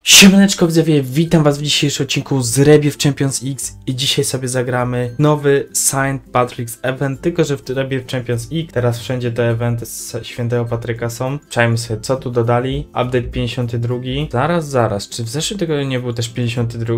Siemaneczko widzowie, witam was w dzisiejszym odcinku z Rebirth Champions X i dzisiaj sobie zagramy nowy Saint Patrick's Event, tylko że w Rebirth Champions X teraz wszędzie te eventy z Świętego Patryka są. Czajmy sobie, co tu dodali. Update 52. Zaraz, czy w zeszłym tygodniu nie był też 52?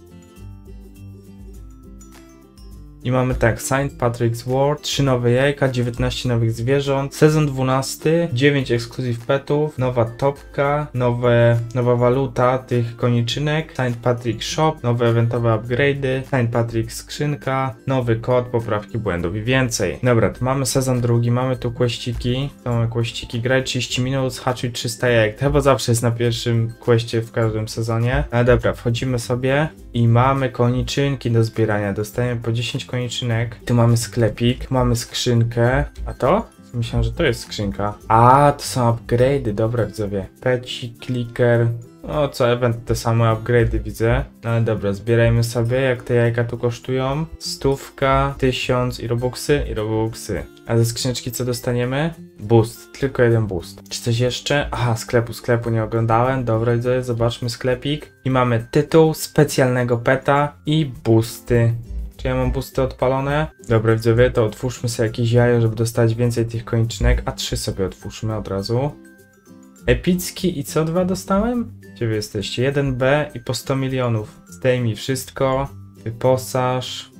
I mamy tak, Saint Patrick's World, 3 nowe jajka, 19 nowych zwierząt, sezon 12, 9 ekskluzyw petów, nowa topka, nowa waluta tych koniczynek, Saint Patrick Shop, nowe eventowe upgrade'y, Saint Patrick skrzynka, nowy kod, poprawki błędów i więcej. Dobra, tu mamy sezon drugi, mamy tu questyki, graj 30 minut, zhaczuj 300 jajek, to chyba zawsze jest na pierwszym questie w każdym sezonie. Ale dobra, wchodzimy sobie i mamy koniczynki do zbierania, dostajemy po 10 koniczynek. Tu mamy sklepik, mamy skrzynkę. A to? Myślałem, że to jest skrzynka. A, to są upgrade'y, dobra widzowie. Peci, clicker. O, co event te same upgrade'y widzę. No ale dobra, zbierajmy sobie, jak te jajka tu kosztują. 100, 1000 i robuxy. A ze skrzyneczki co dostaniemy? Boost, tylko jeden boost. Czy coś jeszcze? Aha, sklepu nie oglądałem. Dobra widzowie, zobaczmy sklepik. I mamy tytuł, specjalnego peta i boosty. Czy ja mam boosty odpalone? Dobra widzowie, to otwórzmy sobie jakieś jajo, żeby dostać więcej tych koniczynek. A 3 sobie otwórzmy od razu. Epicki i co 2 dostałem? Gdzie wy jesteście? 1B i po 100 milionów. Zdejmij wszystko. Wyposaż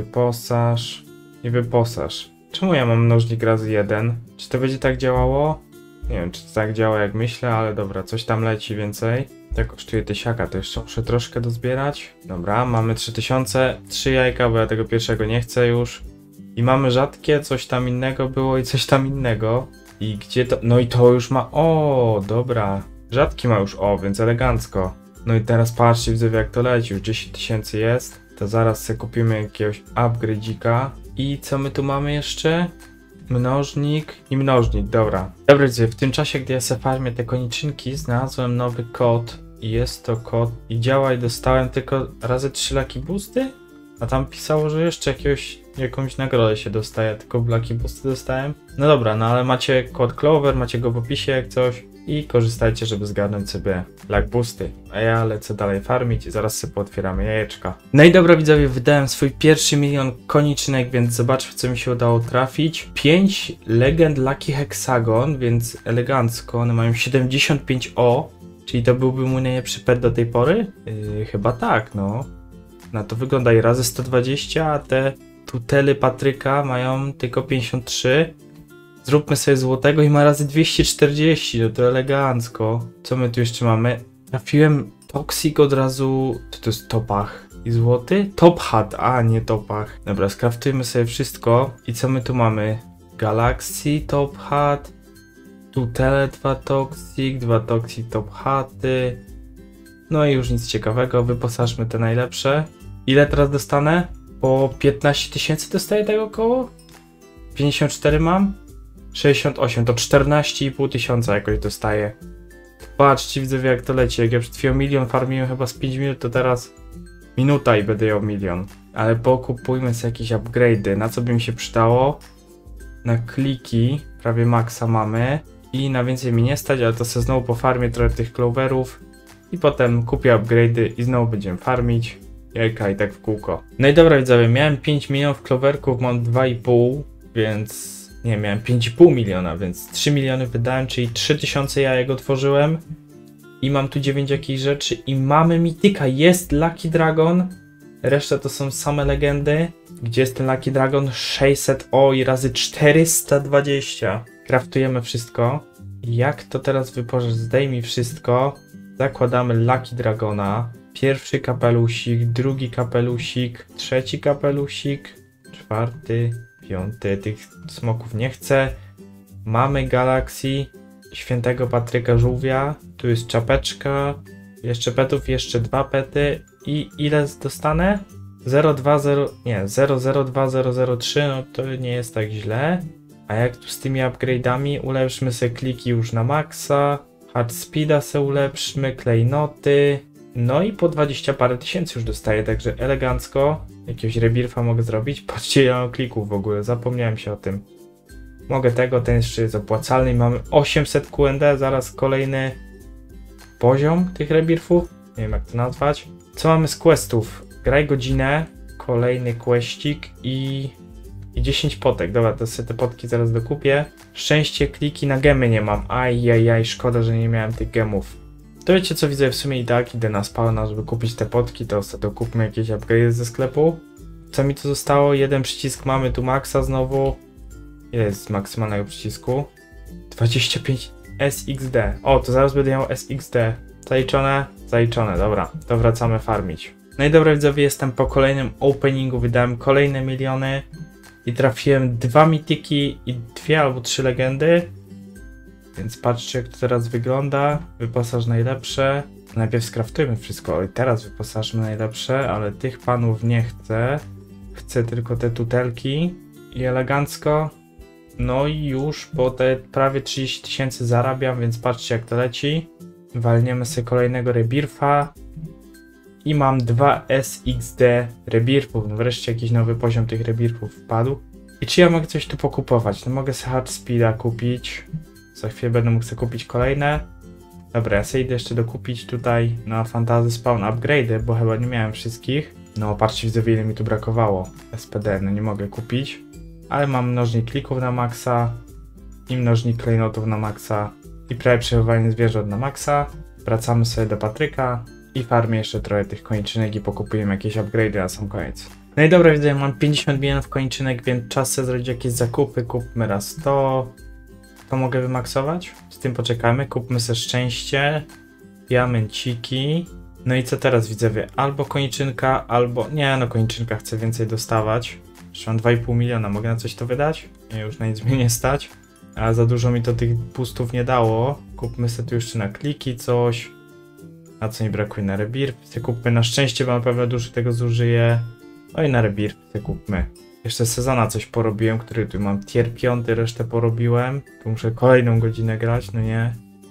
i wyposaż. Czemu ja mam mnożnik razy 1? Czy to będzie tak działało? Nie wiem, czy to tak działa jak myślę, ale dobra, coś tam leci więcej. To kosztuje 1000, to jeszcze muszę troszkę dozbierać. Dobra, mamy 3000, 3 jajka, bo ja tego pierwszego nie chcę już. I mamy rzadkie, coś tam innego było i coś tam innego. I gdzie to? No i to już ma, o, dobra. Rzadki ma już, o, więc elegancko. No i teraz patrzcie widzowie jak to leci, już 10 000 jest. To zaraz sobie kupimy jakiegoś upgrade'ika. I co my tu mamy jeszcze? Mnożnik i mnożnik, dobra. Dobra widzowie, w tym czasie gdy ja sobie farmię te koniczynki, znalazłem nowy kod. I jest to kod i działa i dostałem tylko razy 3 lucky boosty? A tam pisało, że jeszcze jakąś nagrodę się dostaje, tylko lucky boosty dostałem. No dobra, no ale macie kod Clover, macie go w opisie jak coś i korzystajcie, żeby zgarnąć sobie luck boosty. A ja lecę dalej farmić i zaraz sobie pootwieramy jajeczka. No i dobra widzowie, wydałem swój pierwszy milion koniczynek, więc zobaczmy co mi się udało trafić. 5 legend Lucky Hexagon, więc elegancko, one mają 75O. Czyli to byłby mój najlepszy pet do tej pory? Chyba tak, no. Na to wygląda i razy 120, a te tutely Patryka mają tylko 53. Zróbmy sobie złotego i ma razy 240, no to elegancko. Co my tu jeszcze mamy? Trafiłem Toxic od razu, to jest Topach i złoty? Top Hat, a nie Topach. Dobra, skraftujmy sobie wszystko. I co my tu mamy? Galaxy, Top Hat. Tutele 2 Toxic, Top Haty. No i już nic ciekawego, wyposażmy te najlepsze. Ile teraz dostanę? Po 15 000 dostaję tego około? 54 mam? 68, to 14,5 tysiąca jakoś dostaję. Patrzcie widzowie jak to leci, jak ja przed chwilą milion farmiłem chyba z 5 minut, to teraz minuta i będę ją milion. Ale pokupujmy sobie jakieś upgrade'y, na co by mi się przydało? Na kliki, prawie maksa mamy. I na więcej mi nie stać, ale to sobie znowu pofarmię trochę tych cloverów. I potem kupię upgrade'y i znowu będziemy farmić. Jajka i tak w kółko. No i dobra widzowie, miałem 5 milionów cloverków, mam 2,5, więc... Nie, miałem 5,5 miliona, więc 3 miliony wydałem, czyli 3000 jajek otworzyłem. I mam tu 9 jakichś rzeczy i mamy mityka, jest Lucky Dragon. Reszta to są same legendy. Gdzie jest ten Lucky Dragon? 600, o i razy 420. Kraftujemy wszystko. Jak to teraz wypożycz? Zdejmij wszystko. Zakładamy Lucky Dragona. Pierwszy kapelusik, drugi kapelusik, trzeci kapelusik, czwarty, piąty. Tych smoków nie chcę. Mamy Galaxy, Świętego Patryka Żółwia. Tu jest czapeczka. Jeszcze petów, jeszcze 2 pety. I ile dostanę? 002003, no to nie jest tak źle. A jak tu z tymi upgrade'ami? Ulepszmy sobie kliki już na maksa. Hard speeda sobie ulepszmy, klejnoty. No i po 20 parę tysięcy już dostaję, także elegancko. Jakiegoś rebirfa mogę zrobić. Patrzcie, ja mam klików w ogóle, zapomniałem się o tym. Mogę tego, ten jeszcze jest opłacalny. Mamy 800 QND, zaraz kolejny poziom tych rebirfów. Nie wiem jak to nazwać. Co mamy z questów? Graj godzinę, kolejny questik i 10 potek. Dobra, to sobie te potki zaraz dokupię. Szczęście, kliki na gemy nie mam. Ajajaj, szkoda, że nie miałem tych gemów. To wiecie co, widzę, w sumie i tak idę na spawna, żeby kupić te potki, to sobie dokupmy jakieś upgrade ze sklepu. Co mi tu zostało? Jeden przycisk mamy tu maksa znowu. Ile jest z maksymalnego przycisku? 25 SXD. O, to zaraz będę miał SXD. Zaliczone? Zaliczone, dobra. To wracamy farmić. No i dobra widzowie, jestem po kolejnym openingu, wydałem kolejne miliony i trafiłem 2 mityki i 2 albo 3 legendy. Więc patrzcie jak to teraz wygląda. Wyposaż najlepsze. Najpierw skraftujmy wszystko, i teraz wyposażmy najlepsze, ale tych panów nie chcę. Chcę tylko te tutelki i elegancko. No i już po te prawie 30 000 zarabiam, więc patrzcie jak to leci. Walniemy sobie kolejnego rebirfa. I mam 2 SXD rebirfów. No wreszcie jakiś nowy poziom tych rebirfów wpadł. I czy ja mogę coś tu pokupować? No mogę sobie hard speeda kupić. Za chwilę będę mógł sobie kupić kolejne. Dobra, ja sobie idę jeszcze dokupić tutaj na Fantasy Spawn upgrade'y, bo chyba nie miałem wszystkich. No patrzcie widzę ile mi tu brakowało. SPD no nie mogę kupić. Ale mam mnożnik klików na maksa. I mnożnik klejnotów na maksa. I prawie przechowanie zwierząt na maksa. Wracamy sobie do Patryka. I farmię jeszcze trochę tych kończynek i pokupujemy jakieś upgrade'y na sam koniec. No i dobra, widzę, mam 50 milionów kończynek, więc czas sobie zrobić jakieś zakupy. Kupmy raz to. To mogę wymaksować? Z tym poczekamy. Kupmy sobie szczęście. Diamenciki. No i co teraz widzowie? Albo kończynka, albo... Nie, no kończynka chcę więcej dostawać. Jeszcze mam 2,5 miliona. Mogę na coś to wydać? Nie, już na nic mnie nie stać. Ale za dużo mi to tych boostów nie dało. Kupmy sobie tu jeszcze na kliki coś. A co mi brakuje? Na rebirth. Kupmy na szczęście, bo na pewno dużo tego zużyję. No i na rebirth kupmy. Jeszcze sezona coś porobiłem, który tu mam tier 5, resztę porobiłem. Tu muszę kolejną godzinę grać, no nie.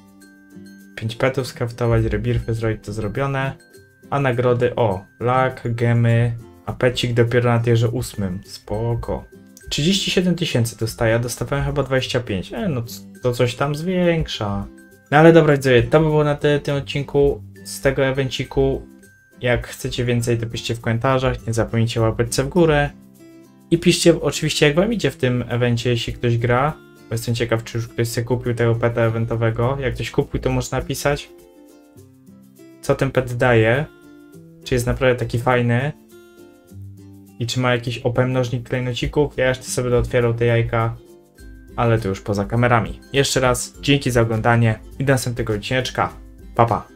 5 petów skraftować, rebirfy zrobić, to zrobione. A nagrody, o, lak, gemy, a pecik dopiero na tierze 8. Spoko. 37 000 dostaję, a dostawałem chyba 25. No to coś tam zwiększa. No ale dobra widzowie, to by było na tyle w tym odcinku z tego evenciku. Jak chcecie więcej, to piszcie w komentarzach, nie zapomnijcie łapać w górę. I piszcie oczywiście jak wam idzie w tym evencie, jeśli ktoś gra. Bo jestem ciekaw, czy już ktoś sobie kupił tego peta eventowego. Jak ktoś kupił, to można napisać, co ten pet daje. Czy jest naprawdę taki fajny. I czy ma jakiś OP mnożnik klejnocików. Ja jeszcze sobie otwierał te jajka. Ale to już poza kamerami. Jeszcze raz dzięki za oglądanie i do następnego odcineczka. Pa pa!